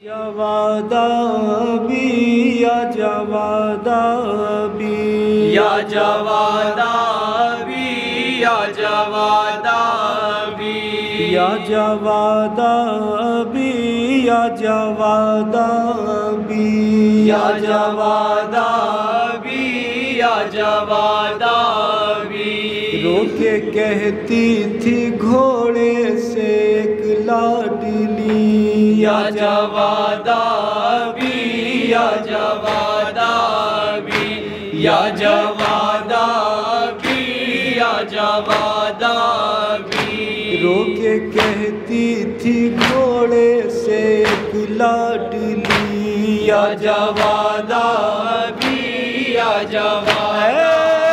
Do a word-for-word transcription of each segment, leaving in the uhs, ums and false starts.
जवादाबी या जवादाबी या जवादाबी या जवादाबी या जवादाबी या जवादाबी या जवादाबी या जवादाबी रोके कहती थी घोड़े से एक लाडली या जवादाबी या जवादाबी या जवादाबी या जवादाबी रोके कहती थी घोड़े से एक लाडली या जवादाबी या जवादाबी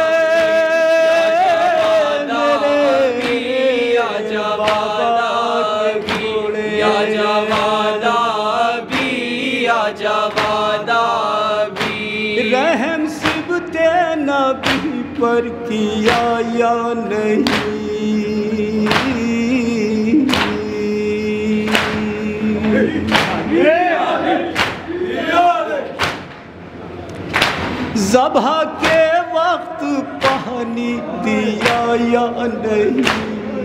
या जवादाबी या जवादाबी या जवादाबी रहम सिबते नबी पर किया या नहीं ज़बह के वक्त पानी दिया या नहीं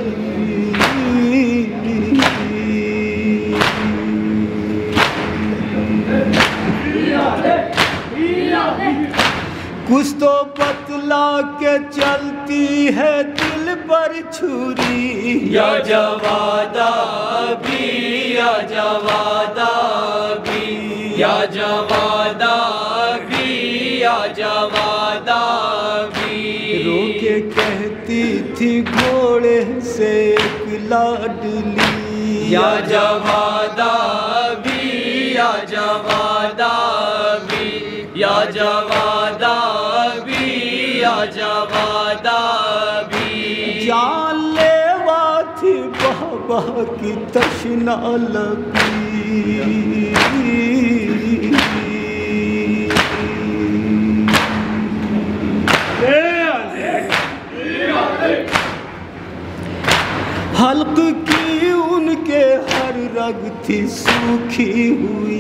कुछ तो बतला के चलती है दिल पर छुरी या जवादाबी या जवादाबी या जवादाबी या जवादाबी रोके कहती थी घोड़े से एक लाडली या जवादाबी या जवादाबी या जवादाबी या जवादाबी जान लेवा थी बाबा की तशना लगी हल्क की उनके हर रग थी सूखी हुई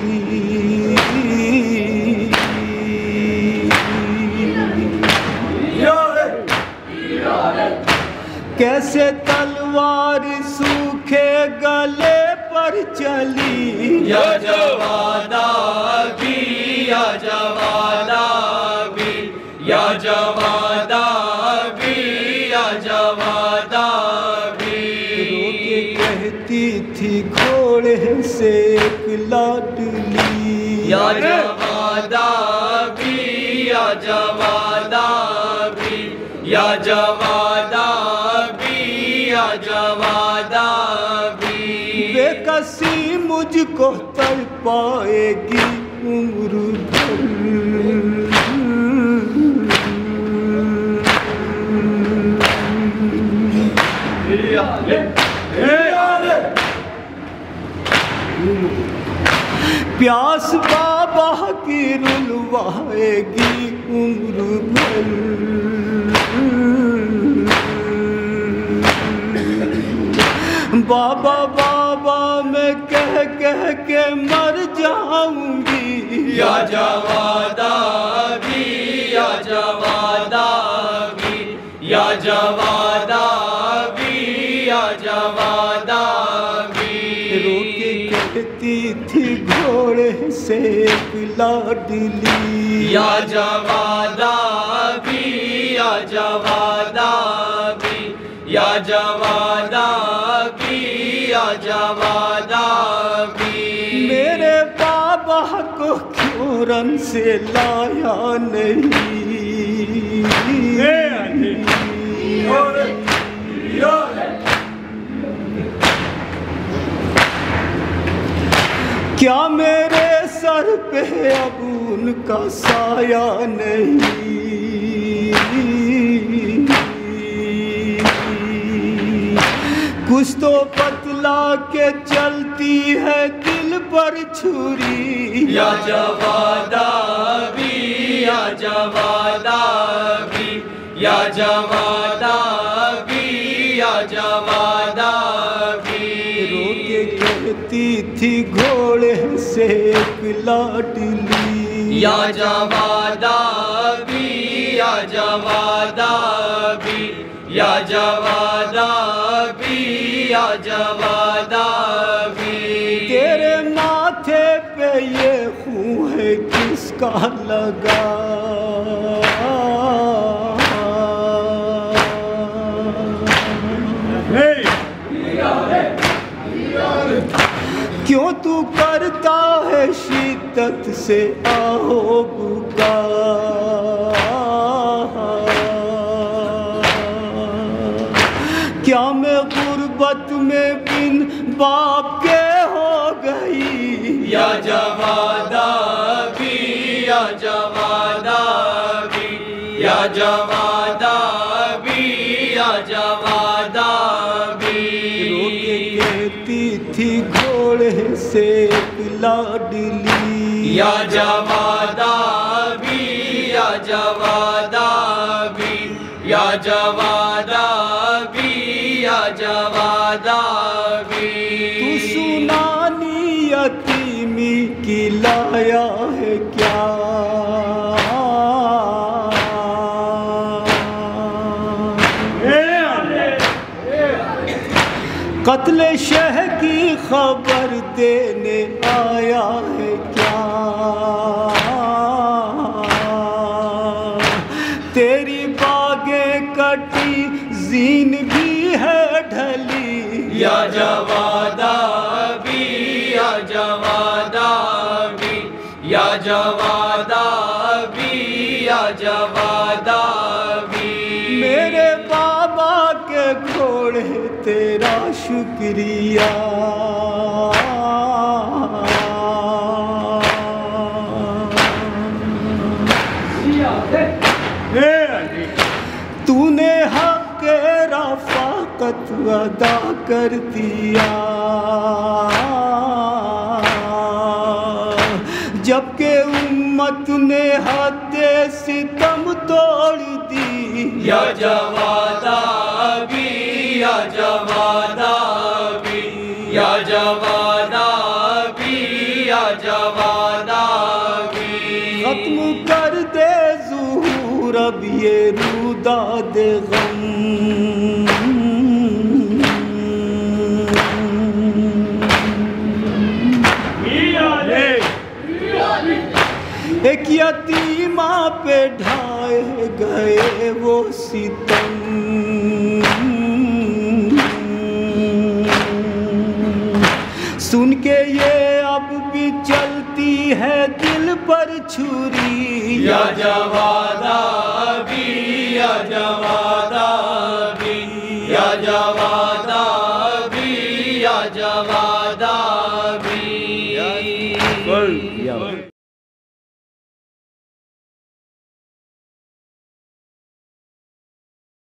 कैसे तलवार सूखे गले पर चली या जवादाबी या जवादाबी या जवादाबी या जवादाबी रोके कहती थी घोड़े से एक लाडली या जवादाबी या जवादाबी या जवादाबी या जवादाबी बेकसी मुझको तड़पाएगी उम्र भर प्यास बाबा की रुलवाएगी उम्र भर बाबा बाबा मैं कह कह के मर जाऊंगी या जवादाबी या जवादाबी या जवादाबी या जवादाबी रोके कहती थी घोड़े से एक लाडली या जवादाबी या जवादाबी या जवादाबी या जवादाबी मेरे बाबा को क्यों रन से लाया नहीं क्या मेरे सर पे अब उनका साया नहीं कुछ तो बतला के चलती है दिल पर छुरी या जवादाबी या जवादाबी या जवादाबी या जवादाबी रोके कहती थी घोड़े से एक लाडली। या जवादा भी या जवादा भी या जवादा भी या जवादा भी। तेरे माथे पे ये खून है किसका लगा? क्यों तू करता है शिद्दत से आहो पुकार? क्या मैं गुर्बत में बिन बाप के हो गई? या जवादा भी या जवादा भी या जवादा भी या जवादा भी। रोके कहती थी घोड़े से एक लाडली। या जवादा भी या जवादा भी या जवादा भी या जवादा भी। तू सुनानी यतीमी की लाया है क्या? कत्ले शह की खबर देने आया है क्या? तेरी बागें कटी जीन भी है ढली। या जवादा भी या जवादा भी या जवादा भी या जवादा भी। मेरे बाबा के घोड़े तेरा शुक्रिया। तूने हक के रफ़ाक़त अदा कर दिया, जबकि उम्मत ने हद्दे सितम तोड़ दी। या जवादा भी या जवादा भी या जवादा भी या जवादा भी। खत्म कर दे ज़ुहूर अब ये रुदाद गम। एक यतीमा पे ढाए गए वो सितम। सुन के ये अब भी चलती है दिल पर छुरी। या जवादा भी या जवादा भी या जवादा भी या जवादा भी।